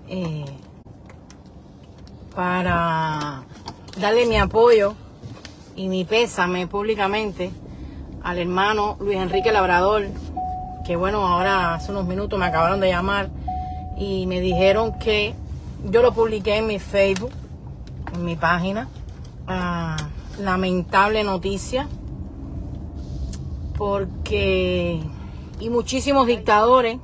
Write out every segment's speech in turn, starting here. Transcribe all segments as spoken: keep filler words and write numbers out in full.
eh, para darle mi apoyo y mi pésame públicamente al hermano Luis Enrique Labrador, que bueno, ahora hace unos minutos me acabaron de llamar y me dijeron que yo lo publiqué en mi Facebook, en mi página. Ah, lamentable noticia, porque y muchísimos dictadores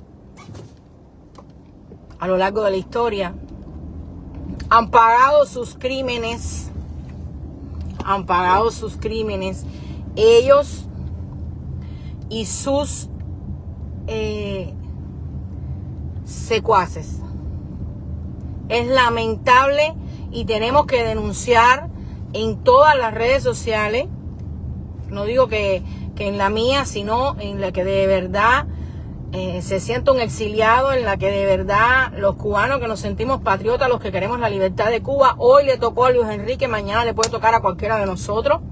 a lo largo de la historia han pagado sus crímenes, han pagado sus crímenes, ellos y sus eh, secuaces. Es lamentable y tenemos que denunciar en todas las redes sociales, no digo que, que en la mía, sino en la que de verdad eh, se sienta un exiliado, en la que de verdad los cubanos que nos sentimos patriotas, los que queremos la libertad de Cuba, hoy le tocó a Luis Enrique, mañana le puede tocar a cualquiera de nosotros.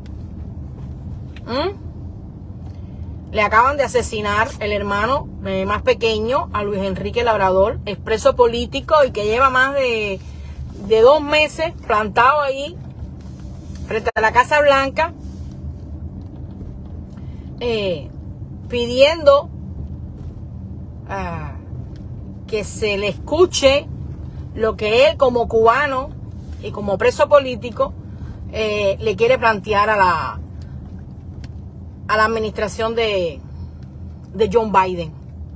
¿Mm? Le acaban de asesinar el hermano eh, más pequeño a Luis Enrique Labrador, expreso político y que lleva más de, de dos meses plantado ahí frente a la Casa Blanca, eh, pidiendo uh, que se le escuche lo que él como cubano y como preso político eh, le quiere plantear a la a la administración de, de John Biden,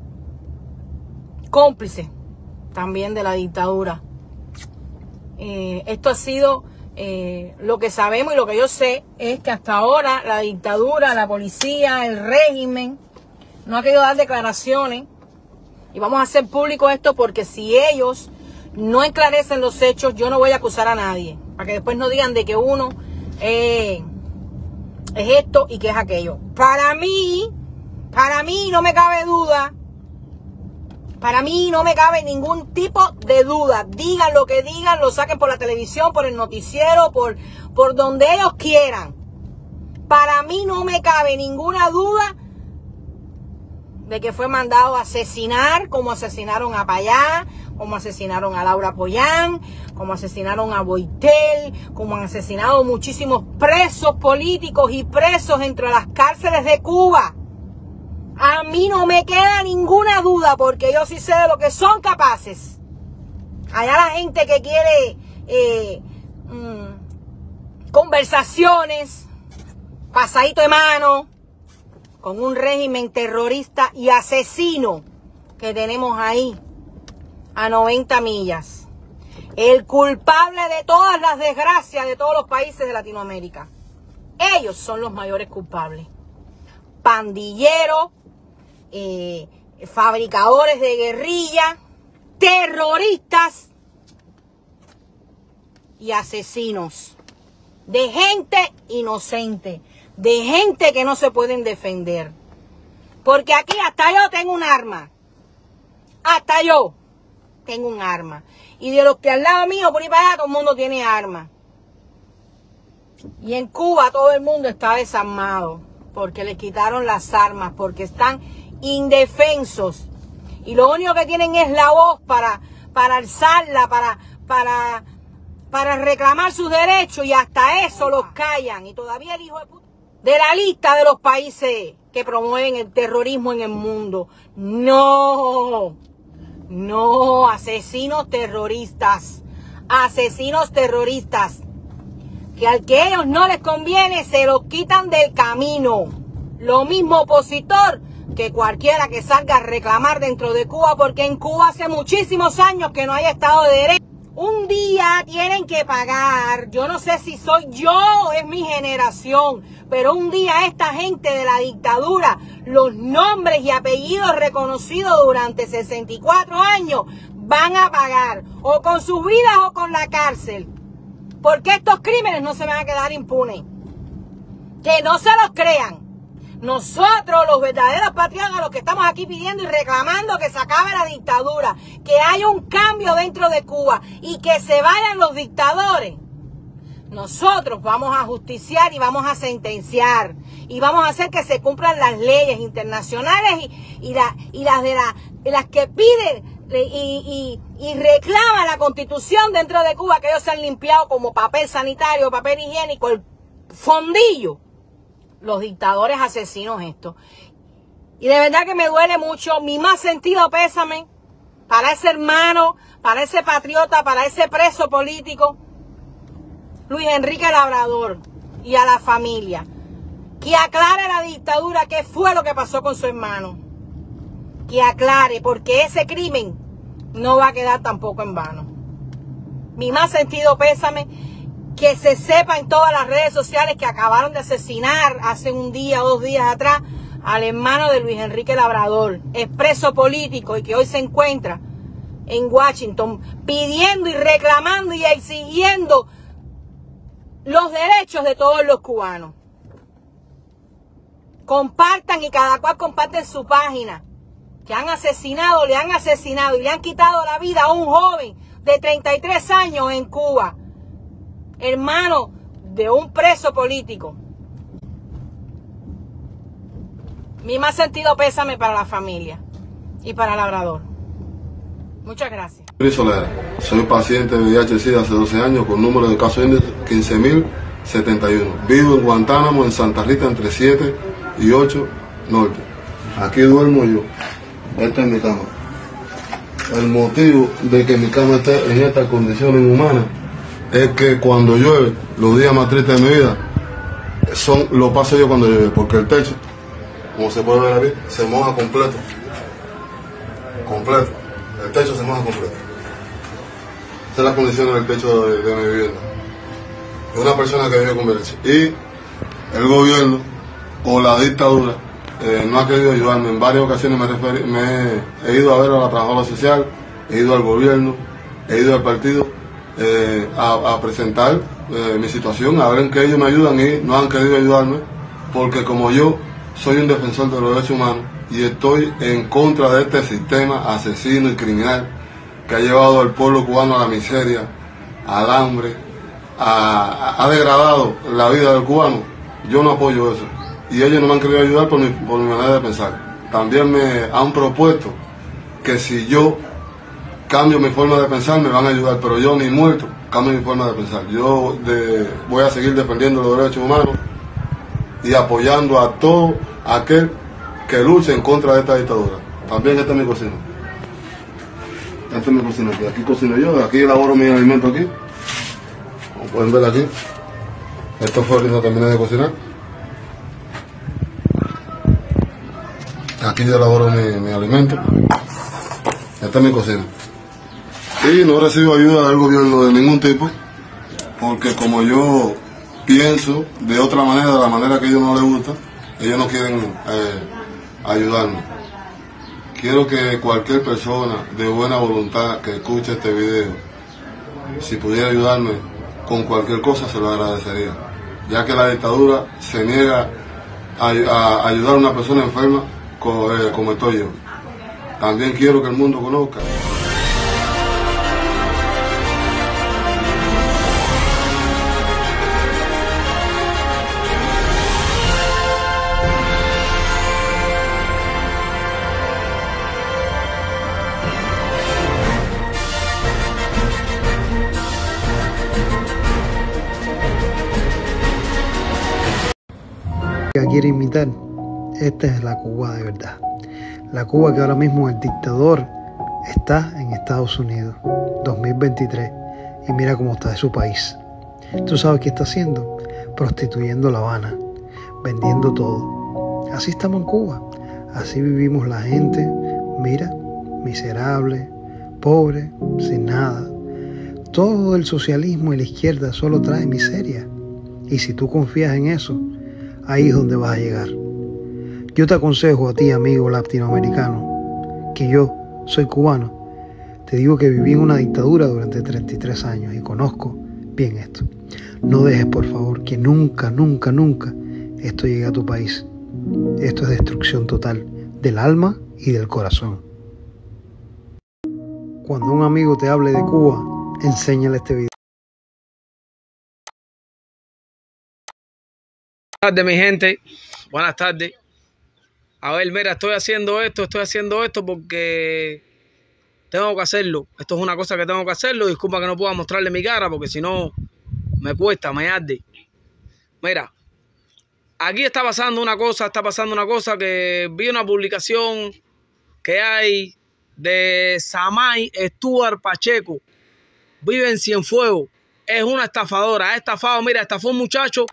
cómplice también de la dictadura. Eh, esto ha sido eh, lo que sabemos, y lo que yo sé es que hasta ahora la dictadura, la policía, el régimen no ha querido dar declaraciones, y vamos a hacer público esto porque si ellos no esclarecen los hechos, yo no voy a acusar a nadie, para que después no digan de que uno eh, es esto y que es aquello. Para mí, para mí no me cabe duda, para mí no me cabe ningún tipo de duda. Digan lo que digan, lo saquen por la televisión, por el noticiero, por, por donde ellos quieran. Para mí no me cabe ninguna duda de que fue mandado a asesinar, como asesinaron a Payá, como asesinaron a Laura Pollán, como asesinaron a Boitel, como han asesinado muchísimos presos políticos y presos entre las cárceles de Cuba. A mí no me queda ninguna duda, porque yo sí sé de lo que son capaces. Allá la gente que quiere eh, mmm, conversaciones, pasadito de mano, con un régimen terrorista y asesino que tenemos ahí a noventa millas. El culpable de todas las desgracias de todos los países de Latinoamérica. Ellos son los mayores culpables. Pandilleros, eh, fabricadores de guerrilla, terroristas y asesinos de gente inocente, de gente que no se pueden defender. Porque aquí hasta yo tengo un arma. Hasta yo tengo un arma. Y de los que al lado mío, por ahí para allá, todo el mundo tiene arma. Y en Cuba todo el mundo está desarmado, porque les quitaron las armas, porque están indefensos. Y lo único que tienen es la voz para, para alzarla, para, para, para reclamar sus derechos, y hasta eso los callan. Y todavía el hijo de puta de la lista de los países que promueven el terrorismo en el mundo. No, no, asesinos terroristas, asesinos terroristas, que al que a ellos no les conviene se los quitan del camino. Lo mismo opositor que cualquiera que salga a reclamar dentro de Cuba, porque en Cuba hace muchísimos años que no hay Estado de Derecho. Un día tienen que pagar, yo no sé si soy yo o es mi generación, pero un día esta gente de la dictadura, los nombres y apellidos reconocidos durante sesenta y cuatro años, van a pagar, o con sus vidas o con la cárcel, porque estos crímenes no se van a quedar impunes. Que no se los crean. Nosotros, los verdaderos patriotas, los que estamos aquí pidiendo y reclamando que se acabe la dictadura, que haya un cambio dentro de Cuba y que se vayan los dictadores, nosotros vamos a justiciar y vamos a sentenciar y vamos a hacer que se cumplan las leyes internacionales y, y, la, y las de la, y las que piden y, y y reclama la Constitución dentro de Cuba, que ellos se han limpiado como papel sanitario, papel higiénico, el fondillo, los dictadores asesinos estos. Y de verdad que me duele mucho, mi más sentido pésame para ese hermano, para ese patriota, para ese preso político, Luis Enrique Labrador, y a la familia. Que aclare la dictadura qué fue lo que pasó con su hermano. Que aclare, porque ese crimen no va a quedar tampoco en vano. Mi más sentido pésame, que se sepa en todas las redes sociales que acabaron de asesinar hace un día o dos días atrás al hermano de Luis Enrique Labrador, expreso político, y que hoy se encuentra en Washington pidiendo y reclamando y exigiendo los derechos de todos los cubanos. Compartan y cada cual comparte en su página que han asesinado, le han asesinado y le han quitado la vida a un joven de treinta y tres años en Cuba, hermano de un preso político. Mi más sentido pésame para la familia y para Labrador. Muchas gracias. Luis Solera, soy paciente de V I H SIDA hace doce años con número de caso índice quince mil setenta y uno. Vivo en Guantánamo, en Santa Rita, entre siete y ocho Norte. Aquí duermo yo. Esta es mi cama. El motivo de que mi cama esté en estas condiciones inhumanas es que cuando llueve, los días más tristes de mi vida son lo paso yo cuando llueve, porque el techo, como se puede ver aquí, se moja completo. Completo. El techo se moja completo. Estas son las condiciones del techo de, de mi vivienda. Es una persona que vive con violencia. Y el gobierno o la dictadura eh, no ha querido ayudarme. En varias ocasiones me, referi me he ido a ver a la trabajadora social, he ido al gobierno, he ido al partido eh, a, a presentar eh, mi situación, a ver en qué ellos me ayudan, y no han querido ayudarme porque como yo soy un defensor de los derechos humanos y estoy en contra de este sistema asesino y criminal que ha llevado al pueblo cubano a la miseria, al hambre, a, a, ha degradado la vida del cubano. Yo no apoyo eso. Y ellos no me han querido ayudar por mi, por mi manera de pensar. También me han propuesto que si yo cambio mi forma de pensar me van a ayudar, pero yo ni muerto cambio mi forma de pensar. Yo de, voy a seguir defendiendo los derechos humanos y apoyando a todo aquel que luche en contra de esta dictadura. También esta es mi cocina. Esta es mi cocina aquí. Aquí cocino yo, aquí elaboro mi alimento aquí. Como pueden ver aquí. Esto fue ahorita terminé de cocinar. Aquí yo elaboro mi, mi alimento. Esta es mi cocina. Y no recibo ayuda del gobierno de ningún tipo, porque como yo pienso de otra manera, de la manera que a ellos no les gusta, ellos no quieren eh, ayudarme. Quiero que cualquier persona de buena voluntad que escuche este video, si pudiera ayudarme con cualquier cosa, se lo agradecería, ya que la dictadura se niega a, a ayudar a una persona enferma como, eh, como estoy yo. También quiero que el mundo conozca. Que quiere imitar, esta es la Cuba de verdad. La Cuba que ahora mismo el dictador está en Estados Unidos, dos mil veintitrés, y mira cómo está de su país. ¿Tú sabes qué está haciendo? Prostituyendo La Habana, vendiendo todo. Así estamos en Cuba, así vivimos la gente, mira, miserable, pobre, sin nada. Todo el socialismo y la izquierda solo trae miseria. Y si tú confías en eso, ahí es donde vas a llegar. Yo te aconsejo a ti, amigo latinoamericano, que yo soy cubano. Te digo que viví en una dictadura durante treinta y tres años y conozco bien esto. No dejes, por favor, que nunca, nunca, nunca esto llegue a tu país. Esto es destrucción total del alma y del corazón. Cuando un amigo te hable de Cuba, enséñale este video. Buenas tardes, mi gente. Buenas tardes. A ver, mira, estoy haciendo esto, estoy haciendo esto porque tengo que hacerlo. Esto es una cosa que tengo que hacerlo. Disculpa que no pueda mostrarle mi cara porque si no me cuesta, me arde. Mira, aquí está pasando una cosa, está pasando una cosa que vi una publicación que hay de Samay Stuart Pacheco. Vive en Cienfuegos. Es una estafadora. Ha estafado, mira, estafó un muchacho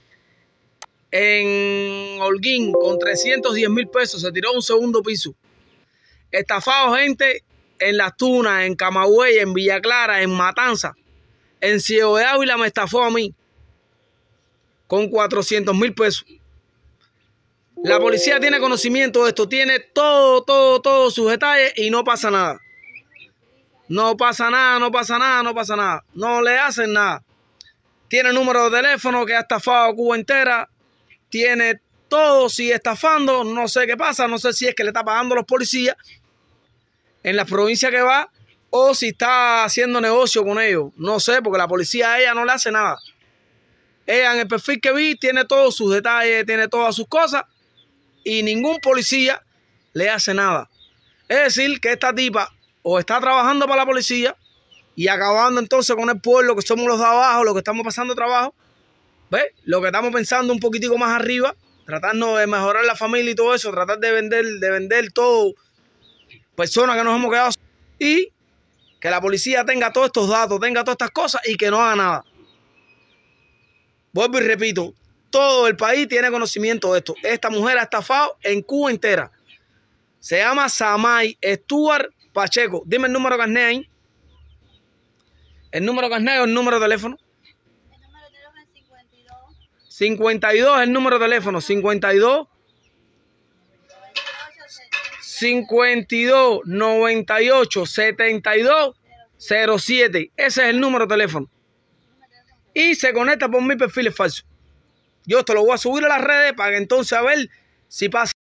en Holguín con trescientos diez mil pesos. Se tiró a un segundo piso. Estafado gente en Las Tunas, en Camagüey, en Villa Clara, en Matanza. En Ciego de Ávila me estafó a mí con cuatrocientos mil pesos. La policía tiene conocimiento de esto, tiene todo, todo, todos sus detalles y no pasa nada. No pasa nada, no pasa nada, no pasa nada. No le hacen nada. Tiene número de teléfono que ha estafado a Cuba entera. Tiene todo, sigue estafando. No sé qué pasa, no sé si es que le está pagando a los policías en las provincias que va o si está haciendo negocio con ellos. No sé, porque la policía a ella no le hace nada. Ella en el perfil que vi tiene todos sus detalles, tiene todas sus cosas y ningún policía le hace nada. Es decir, que esta tipa o está trabajando para la policía y acabando entonces con el pueblo, que somos los de abajo, los que estamos pasando trabajo, ¿ves? Lo que estamos pensando un poquitico más arriba, tratando de mejorar la familia y todo eso, tratar de vender, de vender todo, personas que nos hemos quedado, y que la policía tenga todos estos datos, tenga todas estas cosas y que no haga nada. Vuelvo y repito, todo el país tiene conocimiento de esto. Esta mujer ha estafado en Cuba entera. Se llama Samay Stuart Pacheco. Dime el número de carnet ahí. El número de carnet o el número de teléfono. El número de teléfono es cincuenta y dos. cincuenta y dos es el número de teléfono. cincuenta y dos. cincuenta y dos, noventa y ocho, setenta y dos, cero siete. Ese es el número de teléfono. Y se conecta por mi perfil falso. Yo te lo voy a subir a las redes para que entonces a ver si pasa.